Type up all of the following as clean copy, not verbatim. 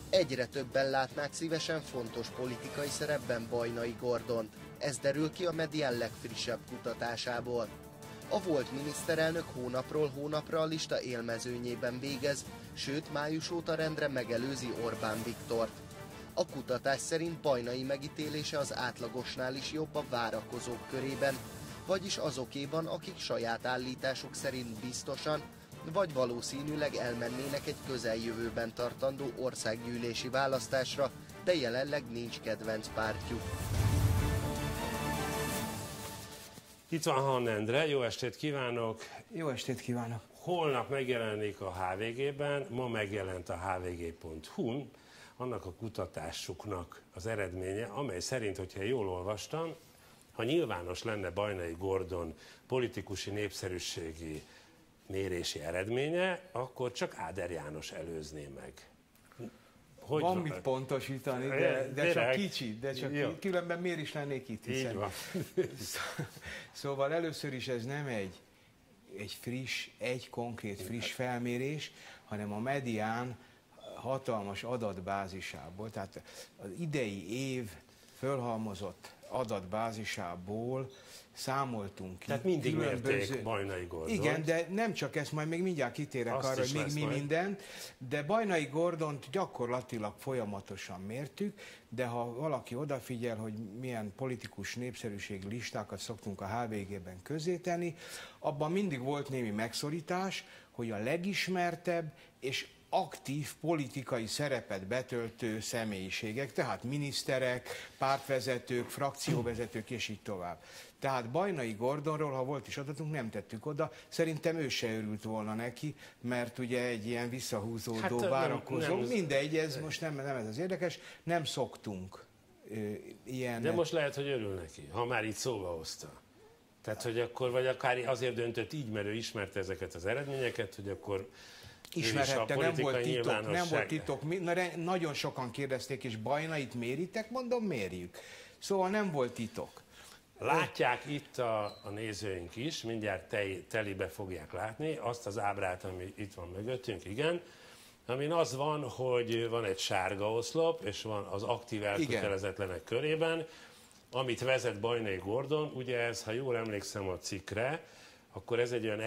Egyre többen látnák szívesen fontos politikai szerepben Bajnai Gordont. Ez derül ki a Medián legfrissebb kutatásából. A volt miniszterelnök hónapról hónapra a lista élmezőnyében végez, sőt május óta rendre megelőzi Orbán Viktort. A kutatás szerint Bajnai megítélése az átlagosnál is jobb a várakozók körében, vagyis azokéban, akik saját állítások szerint biztosan, vagy valószínűleg elmennének egy közeljövőben tartandó országgyűlési választásra, de jelenleg nincs kedvenc pártjuk. Itt van Hann Endre, jó estét kívánok! Jó estét kívánok! Holnap megjelenik a HVG-ben, ma megjelent a hvg.hu-n, annak a kutatásuknak az eredménye, amely szerint, hogyha jól olvastam, ha nyilvános lenne Bajnai Gordon politikusi népszerűségi mérési eredménye, akkor csak Áder János előzné meg. Hogy van mit pontosítani, de csak kicsit, különben miért is lennék itt, hiszen. Így van. Szóval először is ez nem egy konkrét friss felmérés, hanem a Medián hatalmas adatbázisából, tehát az idei év fölhalmozott adatbázisából számoltunk ki. Tehát mindig mérték Bajnai Gordont. Igen, de nem csak ezt, majd még mindjárt kitérek arra, hogy még mi mindent, de Bajnai Gordont gyakorlatilag folyamatosan mértük, de ha valaki odafigyel, hogy milyen politikus népszerűségi listákat szoktunk a HVG-ben közzétenni, abban mindig volt némi megszorítás, hogy a legismertebb és aktív politikai szerepet betöltő személyiségek, tehát miniszterek, pártvezetők, frakcióvezetők és így tovább. Tehát Bajnai Gordonról, ha volt is adatunk, nem tettük oda. Szerintem ő se örült volna neki, mert ugye egy ilyen visszahúzódó, várakozó, mindegy, ez most nem ez az érdekes, nem szoktunk ilyen... De most lehet, hogy örül neki, ha már így szóba hozta. Tehát, hogy akkor, vagy akár azért döntött így, mert ő ismerte ezeket az eredményeket, hogy akkor... Ismerhette, nem volt titok. Nagyon sokan kérdezték, és Bajnait méritek? Mondom, mérjük. Szóval nem volt titok. Látják itt a nézőink is, mindjárt telibe fogják látni azt az ábrát, ami itt van mögöttünk, igen, amin az van, hogy van egy sárga oszlop, és van az aktív elkötelezetlenek körében, amit vezet Bajnai Gordon, ugye ez, ha jól emlékszem a cikkre, akkor ez egy olyan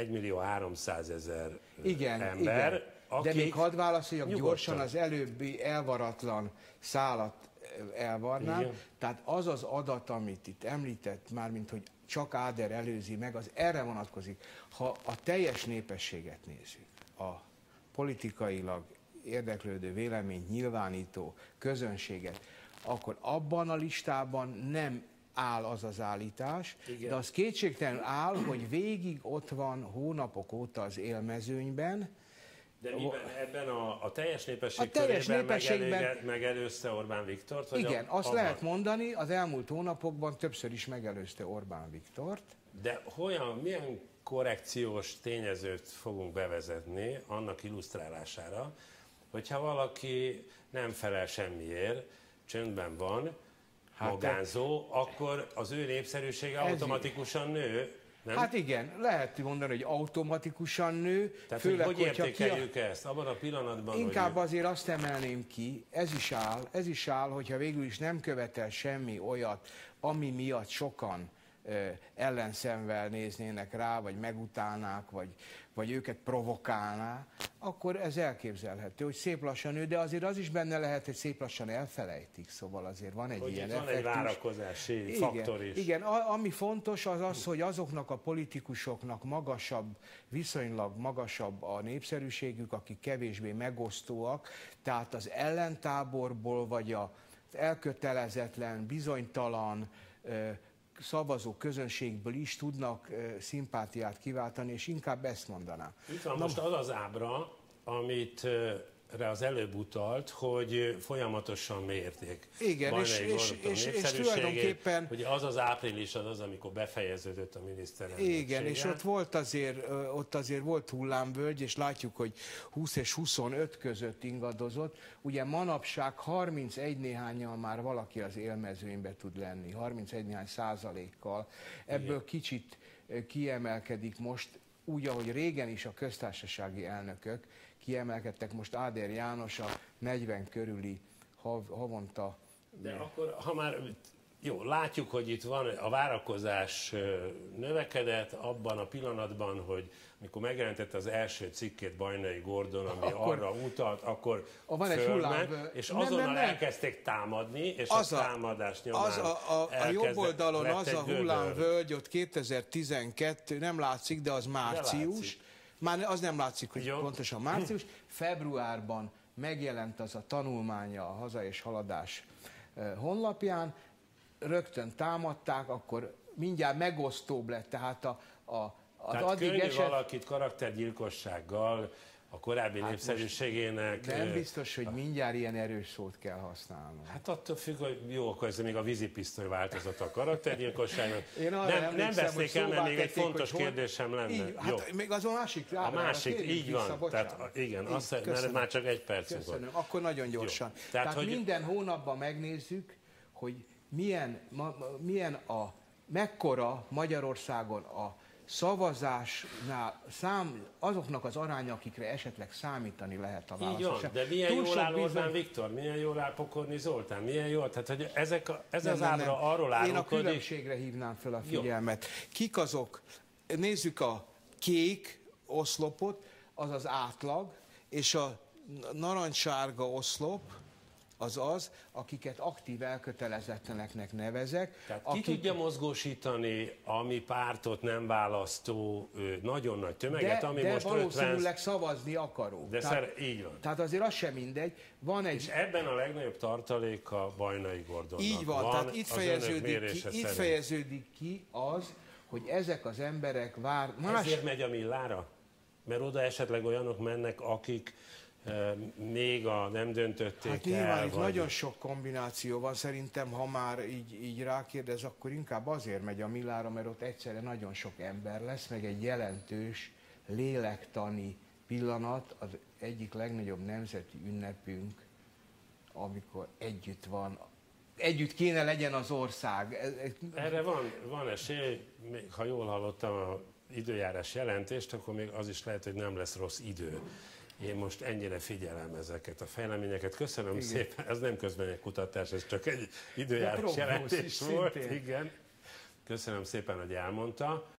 1.300.000 ember. Igen. De még hadd válaszoljak gyorsan az előbbi elvaratlan szálat elvarnám. Igen. Tehát az az adat, amit itt említett, mármint hogy csak Áder előzi meg, az erre vonatkozik. Ha a teljes népességet nézzük, a politikailag érdeklődő, véleményt nyilvánító közönséget, akkor abban a listában nem áll az az állítás, igen. De az kétségtelenül áll, hogy végig ott van hónapok óta az élmezőnyben. De ebben a teljes népesség körében megelőzte Orbán Viktort? Vagy igen, azt lehet mondani, az elmúlt hónapokban többször is megelőzte Orbán Viktort. De milyen korrekciós tényezőt fogunk bevezetni annak illusztrálására, hogyha valaki nem felel semmiért, csöndben van, magánzó, akkor az ő népszerűsége automatikusan nő? Nem? Hát igen, lehet mondani, hogy automatikusan nő. Tehát főleg, hogy értékeljük ezt abban a pillanatban? Inkább azért azt emelném ki, ez is áll, hogyha végül is nem követel semmi olyat, ami miatt sokan ellenszemvel néznének rá, vagy megutálnák, vagy őket provokálná, akkor ez elképzelhető, hogy szép lassan nő, de azért az is benne lehet, hogy szép lassan elfelejtik, szóval azért van egy ilyen effektus. Van egy várakozási faktor is. Igen, ami fontos az, hogy azoknak a politikusoknak viszonylag magasabb a népszerűségük, akik kevésbé megosztóak, tehát az ellentáborból, vagy az elkötelezetlen, bizonytalan, szavazó közönségből is tudnak szimpátiát kiváltani, és inkább ezt mondanám. Itt van most az ábra, amit az előbb utalt, hogy folyamatosan mérték. Igen, és tulajdonképpen... Ugye az április az, amikor befejeződött a miniszterelnöksége. Igen, és ott azért volt hullámvölgy, és látjuk, hogy 20 és 25 között ingadozott. Ugye manapság 31 néhánnyal már valaki az élmezőnybe tud lenni, 31 néhány százalékkal. Ebből kicsit kiemelkedik most, úgy, ahogy régen is a köztársasági elnökök kiemelkedtek. Most Áder János a 40 körüli havonta. De akkor, ha már jó, látjuk, hogy itt van a várakozás növekedett abban a pillanatban, hogy mikor megjelentette az első cikkét Bajnai Gordon, ami arra utalt, akkor fölment, és azonnal elkezdték támadni, és a támadás nyomán a jobb oldalon az a hullámvölgy, ott 2012, nem látszik, de az március. Már az nem látszik, hogy pontosan március. Februárban megjelent az a tanulmánya a Haza és Haladás honlapján, rögtön támadták, akkor mindjárt megosztóbb lett, tehát tehát addig könnyű valakit karaktergyilkossággal, a korábbi népszerűségének... Nem biztos, hogy mindjárt ilyen erős szót kell használnunk. Hát attól függ, hogy jó, akkor ez még a vízipisztoly változata a karaktergyilkosságnak. Nem vesznék el, mert még egy fontos kérdésem lenne. Így, hát még az a másik. A másik, így van. Tehát igen, mert már csak egy percünk van. Köszönöm, akkor nagyon gyorsan. Tehát hogy minden hónapban megnézzük, hogy mekkora Magyarországon a szavazásnál azoknak az aránya, akikre esetleg számítani lehet a választásra. Így van, de milyen jól áll Orbán Viktor, milyen jól áll Pokorny Zoltán, milyen jól, tehát hogy ez az ábra arról árulkodik. Én a különbségre hívnám fel a figyelmet. Kik azok? Nézzük a kék oszlopot, az az átlag, és a narancssárga oszlop, az, akiket aktív elkötelezetleneknek nevezek. Tehát ki tudja mozgósítani a mi pártot nem választó nagyon nagy tömeget, ami de most valószínűleg szavazni akaró. Így van. Tehát azért az sem mindegy. És ebben a legnagyobb tartalék a Bajnai Gordonnak. Így van, tehát itt fejeződik ki az, hogy ezek az emberek Ezért megy a Millára? Mert oda esetleg olyanok mennek, akik még nem döntötték hát nyilván itt nagyon sok kombináció van, szerintem, ha már így rákérdez, akkor inkább azért megy a Millára, mert ott egyszerre nagyon sok ember lesz, meg egy jelentős lélektani pillanat, az egyik legnagyobb nemzeti ünnepünk, amikor együtt kéne legyen az ország. Erre van esély, ha jól hallottam az időjárás jelentést, akkor még az is lehet, hogy nem lesz rossz idő. Én most ennyire figyelem ezeket a fejleményeket. Köszönöm szépen, ez nem közben egy kutatás, ez csak egy időjárás jelentés volt. Igen. Köszönöm szépen, hogy elmondta.